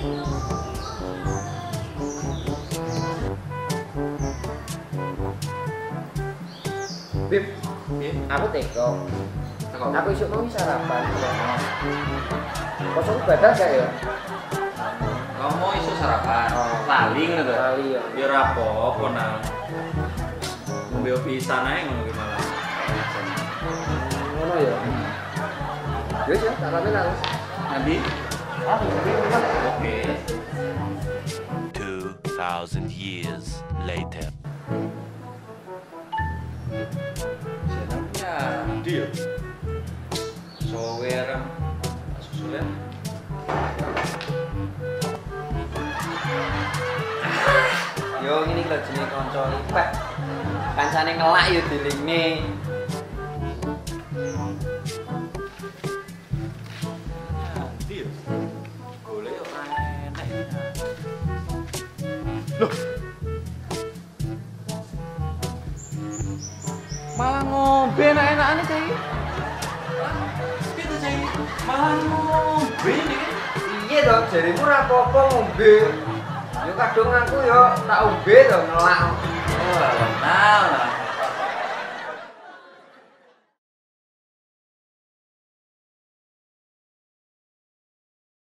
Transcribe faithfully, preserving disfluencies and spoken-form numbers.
Bib, aku teko. Aku isuk mau sarapan. Kosong batal gak ya? Kamu isu sarapan, Oh. lali ngono to? Lali ya. Ya ora apa-apa nang. Ngombe pisan ae ngono ki malah. Ngono ya. Wis ya, tak rapi lah. Nanti Aku oke. Two thousand years later. Senangnya dia. Sower susulan. Yo ngene lho jenenge kanca ipek. Kancane ngelak yo dilingne. Dia. Golek ora enak. Malah ngombe enak-enakane cai. Kita cai malah ngombe nih. Iya toh, jarimu ora apa-apa ngombe. Yo kadung aku yo tak ombe to ngelak. Oh, nah, nah.